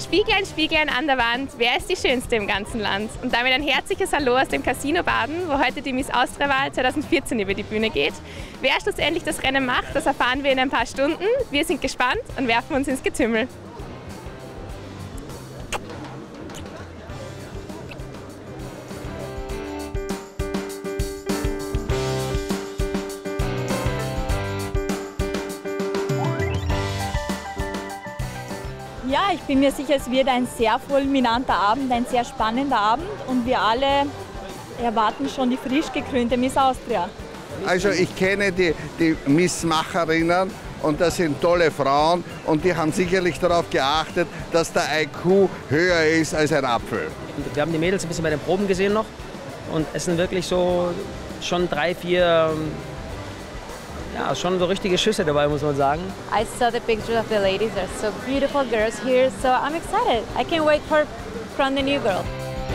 Spieglein an der Wand, wer ist die Schönste im ganzen Land? Und damit ein herzliches Hallo aus dem Casino Baden, wo heute die Miss Austria-Wahl 2014 über die Bühne geht. Wer schlussendlich das Rennen macht, das erfahren wir in ein paar Stunden. Wir sind gespannt und werfen uns ins Getümmel. Ja, ich bin mir sicher, es wird ein sehr fulminanter Abend, ein sehr spannender Abend und wir alle erwarten schon die frisch gekrönte Miss Austria. Also ich kenne die Missmacherinnen und das sind tolle Frauen und die haben sicherlich darauf geachtet, dass der IQ höher ist als ein Apfel. Wir haben die Mädels ein bisschen bei den Proben gesehen noch und es sind wirklich so schon 3, 4 ja, schon so richtige Schüsse dabei, muss man sagen. I saw the pictures of the ladies. They're so beautiful girls here, so I'm excited. I can't wait for Crown the New Girl.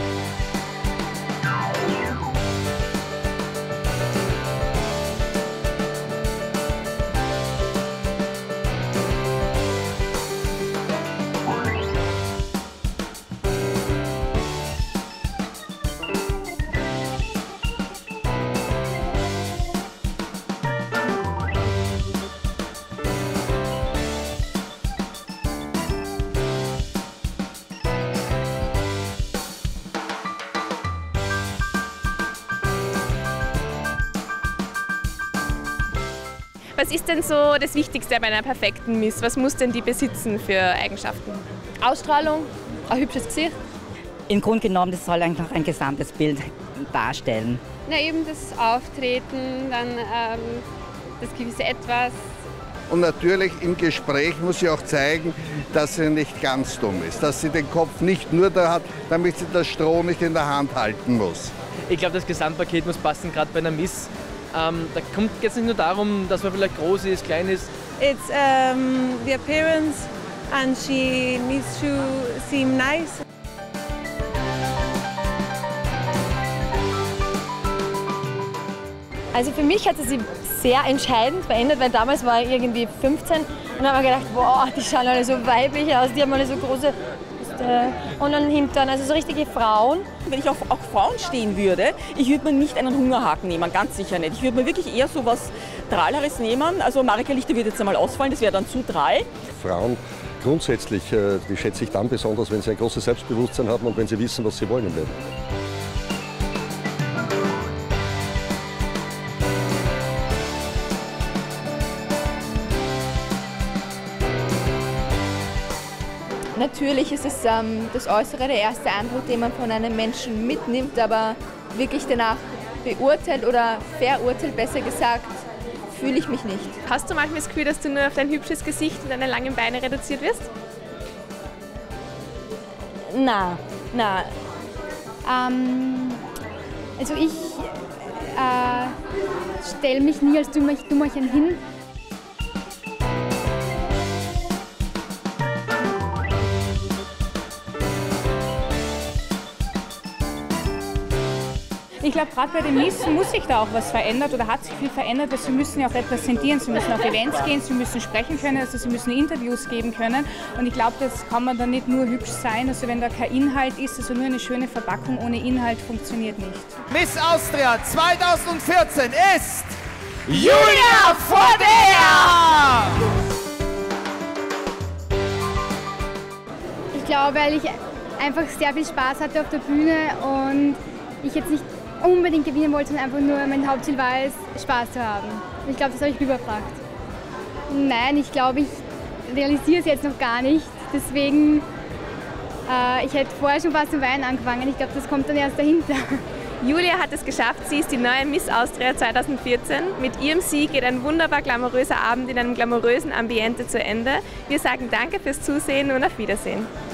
Was ist denn so das Wichtigste bei einer perfekten Miss? Was muss denn die besitzen für Eigenschaften? Ausstrahlung, ein hübsches Gesicht. Im Grunde genommen, das soll einfach ein gesamtes Bild darstellen. Na, eben das Auftreten, dann das gewisse Etwas. Und natürlich im Gespräch muss sie auch zeigen, dass sie nicht ganz dumm ist, dass sie den Kopf nicht nur da hat, damit sie das Stroh nicht in der Hand halten muss. Ich glaube, das Gesamtpaket muss passen, gerade bei einer Miss. Da geht es nicht nur darum, dass man vielleicht groß ist, klein ist. It's the appearance and she needs to seem nice. Also für mich hat sie sich sehr entscheidend verändert, weil damals war ich irgendwie 15 und dann habe ich gedacht, wow, die schauen alle so weiblich aus, die haben alle so große und dann Hintern, also so richtige Frauen. Wenn ich auf Frauen stehen würde, ich würde mir nicht einen Hungerhaken nehmen, ganz sicher nicht. Ich würde mir wirklich eher so was Drahleres nehmen. Also Marika Lichter würde jetzt einmal ausfallen, das wäre dann zu drall. Frauen grundsätzlich, die schätze ich dann besonders, wenn sie ein großes Selbstbewusstsein haben und wenn sie wissen, was sie wollen im Leben. Natürlich ist es das Äußere der erste Eindruck, den man von einem Menschen mitnimmt, aber wirklich danach beurteilt oder verurteilt, besser gesagt, fühle ich mich nicht. Hast du manchmal das Gefühl, dass du nur auf dein hübsches Gesicht und deine langen Beine reduziert wirst? Na. Also ich stelle mich nie als Dummerchen hin. Ich glaube, gerade bei den Miss muss sich da auch was verändert oder hat sich viel verändert, weil sie müssen ja auch repräsentieren, sie müssen auf Events gehen, sie müssen sprechen können, also sie müssen Interviews geben können. Und ich glaube, das kann man dann nicht nur hübsch sein, also wenn da kein Inhalt ist, also nur eine schöne Verpackung ohne Inhalt funktioniert nicht. Miss Austria 2014 ist Julia Vorder! Ich glaube, weil ich einfach sehr viel Spaß hatte auf der Bühne und ich jetzt nicht unbedingt gewinnen wollte, sondern einfach nur mein Hauptziel war es, Spaß zu haben. Ich glaube, das habe ich rübergebracht. Nein, ich glaube, ich realisiere es jetzt noch gar nicht. Deswegen, ich hätte vorher schon fast zum Weinen angefangen. Ich glaube, das kommt dann erst dahinter. Julia hat es geschafft, sie ist die neue Miss Austria 2014. Mit ihrem Sieg geht ein wunderbar glamouröser Abend in einem glamourösen Ambiente zu Ende. Wir sagen danke fürs Zusehen und auf Wiedersehen.